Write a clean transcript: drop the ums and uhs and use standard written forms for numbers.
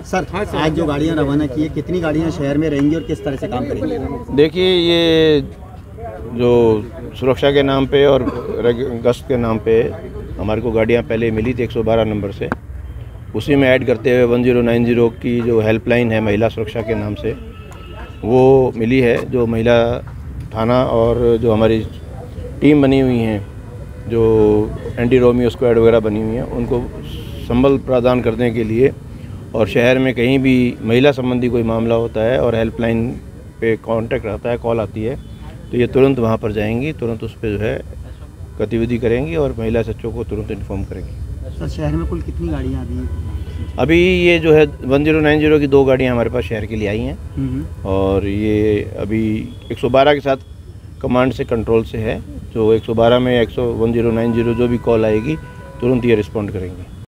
Sir आज जो गाड़ियां रवाना की है, कितनी गाड़ियां शहर में रहेंगी और किस तरह से काम करेंगी? देखिए, ये जो सुरक्षा के नाम पे और गश्त के नाम पे हमारे को गाड़ियां पहले मिली थी 112 नंबर से, उसी में ऐड करते हुए 1090 की जो हेल्पलाइन है महिला सुरक्षा के नाम से वो मिली है। जो महिला थाना और जो हमारी टीम बनी हुई हैं, जो एंटी रोमियो स्क्वाड वगैरह बनी हुई हैं, उनको संबल प्रदान करने के लिए और शहर में कहीं भी महिला संबंधी कोई मामला होता है और हेल्पलाइन पे कांटेक्ट आता है, कॉल आती है, तो ये तुरंत वहाँ पर जाएंगी, तुरंत उस पर जो है गतिविधि करेंगी और महिला सचिव को तुरंत इन्फॉर्म करेंगी। सर शहर में कुल कितनी गाड़ियाँ अभी ये जो है 1090 की 2 गाड़ियाँ हमारे पास शहर के लिए आई हैं और ये अभी 112 के साथ कमांड से कंट्रोल से है। जो 112 में 1090 जो भी कॉल आएगी तुरंत ये रिस्पॉन्ड करेंगे।